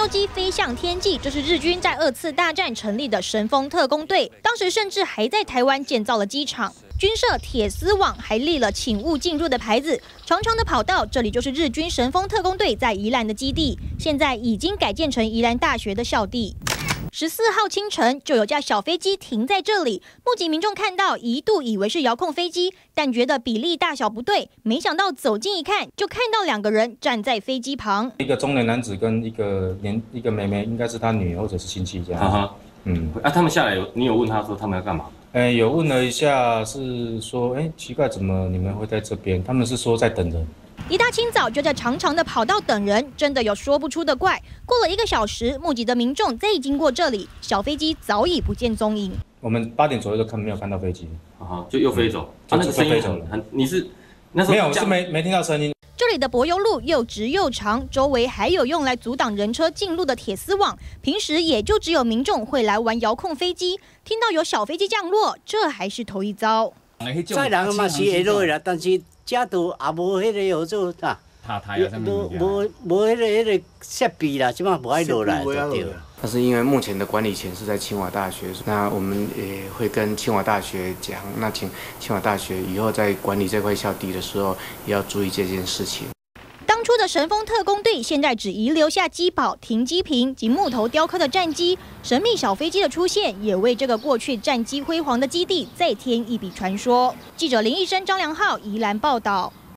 斗机飞向天际，这是日军在2次大战成立的神风特攻队，当时甚至还在台湾建造了机场。 军设铁丝网，还立了请勿进入的牌子。长长的跑道，这里就是日军神风特攻队在宜兰的基地，现在已经改建成宜兰大学的校地。14号清晨，就有架小飞机停在这里，目击民众看到，一度以为是遥控飞机，但觉得比例大小不对，没想到走近一看，就看到2个人站在飞机旁， 一个中年男子跟一个妹妹，应该是他女儿或者是亲戚这样。 他们下来你有问他说他们要干嘛？ 有问了一下，是说，奇怪，怎么你们会在这边？他们是说在等人。 一大清早就在长长的跑道等人，真的有说不出的怪。过了1个小时，目击的民众再经过这里，小飞机早已不见踪影。 我们8点左右就没有看到飞机， 就又飞走， 那个声音飞走了。 你是那时候没有，我是没听到声音。 这里的柏油路又直又长，周围还有用来阻挡人车进入的铁丝网。平时也就只有民众会来玩遥控飞机，听到有小飞机降落，这还是头一遭。 载人嘛是会落啦，但是这都也无迄个合作啦， 塔台啊，上面无迄个设备啦，即马无爱落来就对了。 但是因为目前的管理权是在清华大学，那我们也会跟清华大学讲，那请清华大学以后在管理这块校地的时候，也要注意这件事情。 当初的神风特攻队现在只遗留下机堡、停机坪及木头雕刻的战机，神秘小飞机的出现也为这个过去战机辉煌的基地再添一笔传说。记者林义生、张良浩宜兰报道。